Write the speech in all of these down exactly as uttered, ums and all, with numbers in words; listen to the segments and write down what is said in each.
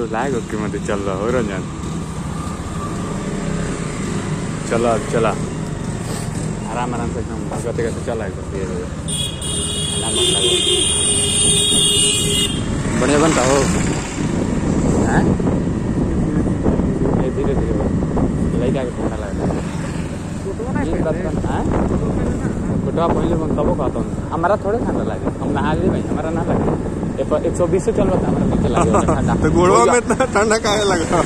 लागो कि मत चल रहा हो रंजन। चलो अब चला आराम आराम से एकदम गते गते चला एकदम धीरे बढ़िया बनता हो धीरे धीरे लड़का के ठंडा लगता है फोटो पहले मन तब कहता हूँ हमारा थोड़े ठंडा लगे हम नहा लिए भाई हमारा ना लगे एक सौ बीस से चल रहा हमारा नीचे लगे ठंडा तो गुड़वा में इतना ठंडा काहे लग रहा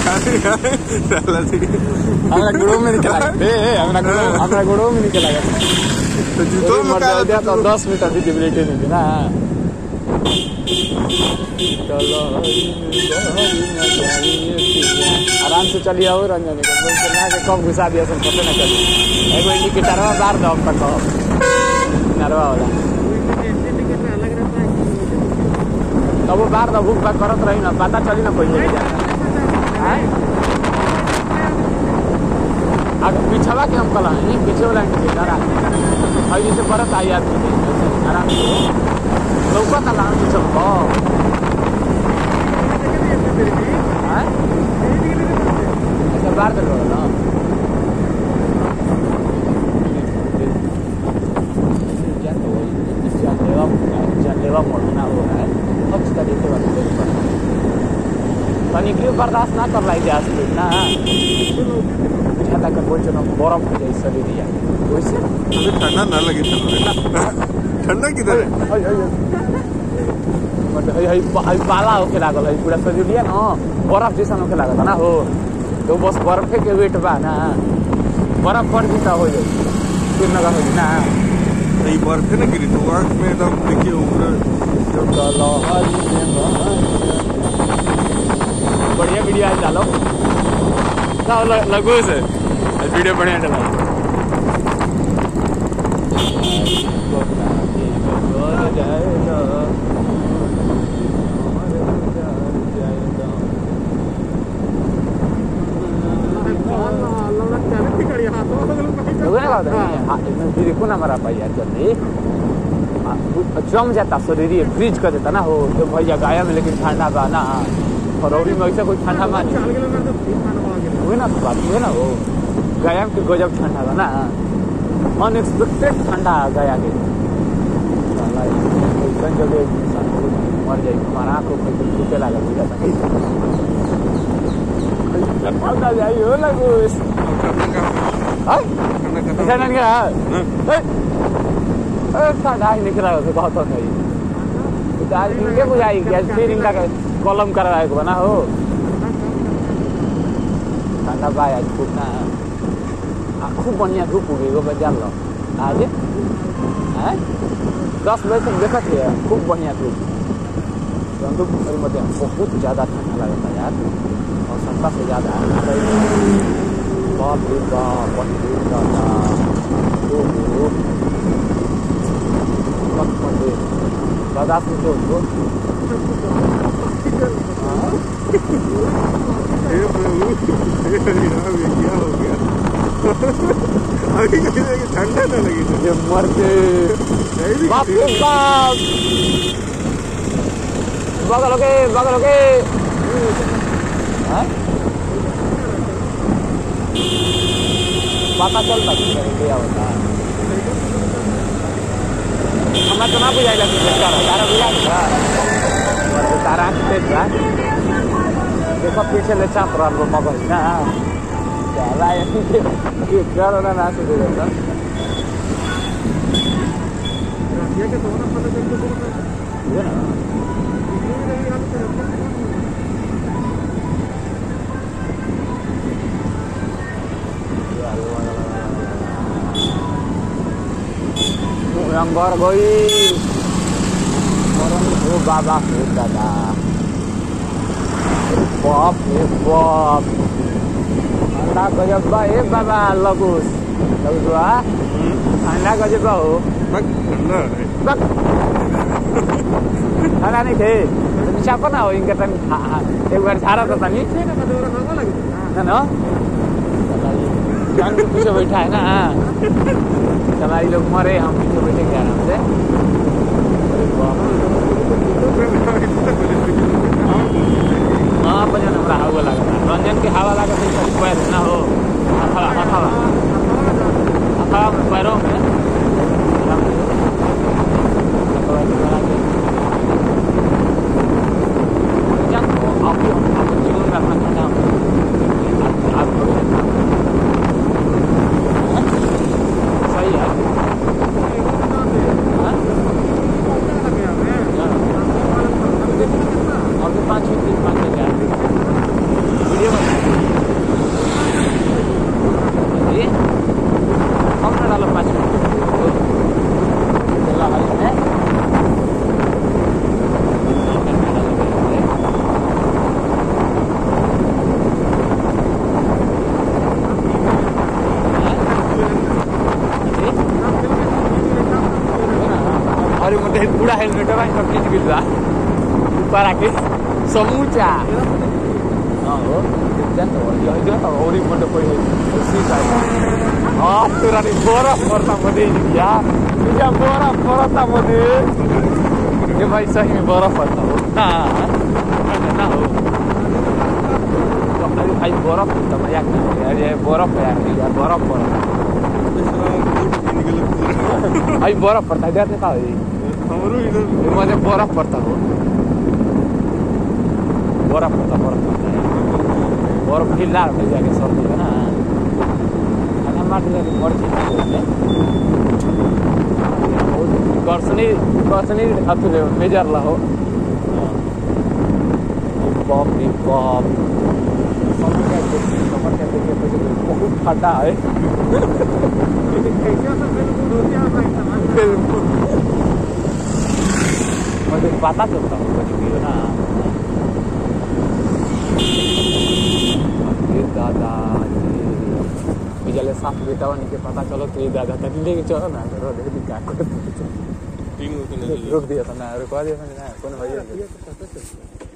हमारा गुड़ों में निकला हमारा गुड़ों हमारा गुड़ों में निकला तो जूतों में मर दिया तो दस मिनट विजिबिलिटी नहीं थी ना। चलो आराम से चलिए आओ रंजन के कब घुसा दिया सब पता ना चलिए एगो इंडिकेटरवा बार दो हम तक नरवा वाला तब वो बार दो भूख भाग करत रही ना पता चली ना कोई नहीं जाता अगर पीछवा के हम कला पीछे वाला इंडिकेटर और जैसे परत आई आदमी आराम से लौका था लाम पीछे ऐसा बार दे ना जानलेवा मोड़ना हो है अच्छी तरीके पानी क्यों बर्दाश्त ना कर लाई जा ना ज्यादा कर बोल चलो बर्फ हो जाए शरीर या वैसे हमें ठंडा ना लगे ठंडा किधर है मतलब पाला होके लागल है पूरा शरीर लिया ना बर्फ जैसा होके लागल ना हो तो बस बर्फे के वेट बा ना बर्फ पड़ जीता हो जाए फिर लगा हो ना नहीं बर्फे ना गिरी तो आँख में एकदम देखिए उम्र बढ़िया वीडियो आज डालो लगो से वीडियो बढ़िया डालो देखो ना हमारा भैया जल्दी जम जाता शरीर फ्रीज कर देता ना हो तो भैया गाया में लेकिन ठंडा बा ना फरवरी में ऐसा कोई ठंडा मानी हुई ना तो बात हुई ना वो गया के गजब ठंडा बा ना अनएक्सपेक्टेड ठंडा गया के जगह मर जाए हमारा आँखों में टूटे लगा बुझा था जाई हो लगो ठंडा ही निकला तो बहुत नहीं आज इनके बुझाई कि फिर इनका कलम करवाए को बना हो ठंडा भाई आज खूब ना खूब बढ़िया धूप उगी वो बजा लो आज है दस बजे से देखा थे खूब बढ़िया धूप धूप मतलब बहुत ज़्यादा ठंडा लगता है यार और सस्ता से ज़्यादा बाप रे बाप बहुत ज़्यादा बर्दाश्त नहीं तो उसको क्या हो गया अभी ठंडा ना लगी ये मर के बाप रे बाप बगल के बगल के पता चलता क्या होता है हमारा तो ना बुझाएगा तारा बुझा तारा देखो पीछे ले चाप रहा वो मगर ना चला ये कर ना ना से देगा ये के तो ना पता चल ये ना रंगर गई हो बाबा हो दादा बाप रे बाप ठंडा गजब बा ए बाबा लगुस लगुआ ठंडा गजब हो ठंडा नहीं थे चापा ना हो इनका टाइम एक बार झाड़ा था नहीं ना जान के पीछे बैठा है ना हमारी लोग मरे हम पीछे बैठेंगे आराम से हाँ बजन हमरा हवा लगता रंजन के हवा लगता है खाली पैर ना हो हवा हवा हवा में पैरों में पूरा हेलमेट है सब चीज गिर रहा ऊपर आके समूचा हाँ हो जाता हो यही जो तो और ही मंडे कोई उसी साइड हाँ तेरा नहीं बर्फ पड़ता मुझे यार मुझे बर्फ पड़ता मुझे ये भाई सही में बर्फ पड़ता हो हाँ ना हो अपना भी भाई बर्फ पड़ता मजाक नहीं यार ये बर्फ है यार बर्फ पड़ता भाई बर्फ पड़ता है इधर देखा मुझे बर्फ पड़ता हो बर्फ पड़ता बर्फ पड़ता है बर्फ ढीला मिल जाके सर्दी है ना खाना मार जाके मर्जी कर्सनी कर्सनी अथुले मेजर ला हो बाप रे बाप समझ क्या समझ क्या देखिए बहुत ठंडा है मुझे पता चलता हूँ कभी ना दादा बिजले साफ बेटा के पता चलो तो ये दादा तक लेके चलो ना करो देखो क्या कर रुक दिया था ना रुकवा दिया था ना कौन भाई